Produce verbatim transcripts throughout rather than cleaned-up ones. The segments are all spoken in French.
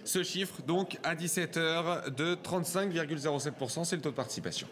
Ce chiffre, donc, à dix-sept heures, de trente-cinq virgule zéro sept pour cent, c'est le taux de participation.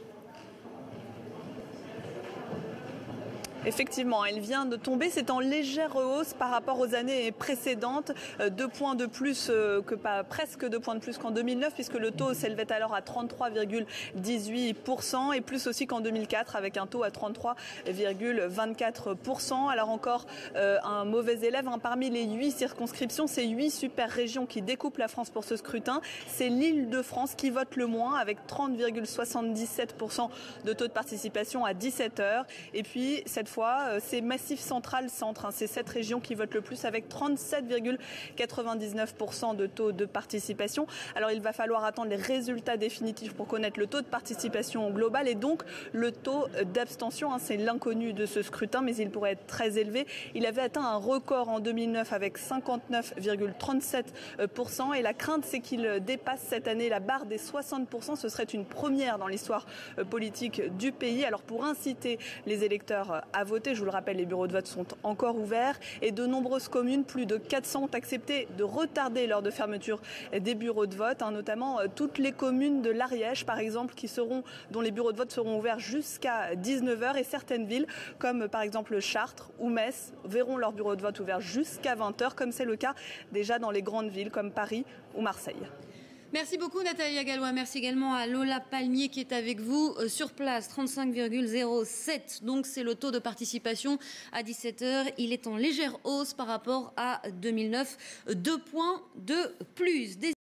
Effectivement, elle vient de tomber. C'est en légère hausse par rapport aux années précédentes. Deux points de plus, que pas, presque deux points de plus qu'en deux mille neuf, puisque le taux s'élevait alors à trente-trois virgule dix-huit pour cent et plus aussi qu'en deux mille quatre, avec un taux à trente-trois virgule vingt-quatre pour cent. Alors encore euh, un mauvais élève. Hein. Parmi les huit circonscriptions, ces huit super régions qui découpent la France pour ce scrutin, c'est l'Île-de-France qui vote le moins, avec trente virgule soixante-dix-sept pour cent de taux de participation à dix-sept heures. Et puis cette fois, c'est Massif Central-Centre, hein, c'est cette région qui vote le plus avec trente-sept virgule quatre-vingt-dix-neuf pour cent de taux de participation. Alors il va falloir attendre les résultats définitifs pour connaître le taux de participation global et donc le taux d'abstention. Hein, c'est l'inconnu de ce scrutin, mais il pourrait être très élevé. Il avait atteint un record en deux mille neuf avec cinquante-neuf virgule trente-sept pour cent et la crainte, c'est qu'il dépasse cette année la barre des soixante pour cent. Ce serait une première dans l'histoire politique du pays. Alors pour inciter les électeurs à voter, je vous le rappelle, les bureaux de vote sont encore ouverts et de nombreuses communes, plus de quatre cents, ont accepté de retarder l'heure de fermeture des bureaux de vote, hein, notamment toutes les communes de l'Ariège, par exemple, qui seront, dont les bureaux de vote seront ouverts jusqu'à dix-neuf heures et certaines villes, comme par exemple Chartres ou Metz, verront leurs bureaux de vote ouverts jusqu'à vingt heures, comme c'est le cas déjà dans les grandes villes comme Paris ou Marseille. Merci beaucoup Nathalie Gallois, merci également à Lola Palmier qui est avec vous euh, sur place, trente-cinq virgule zéro sept, donc c'est le taux de participation à dix-sept heures, il est en légère hausse par rapport à deux mille neuf, deux points de plus. Des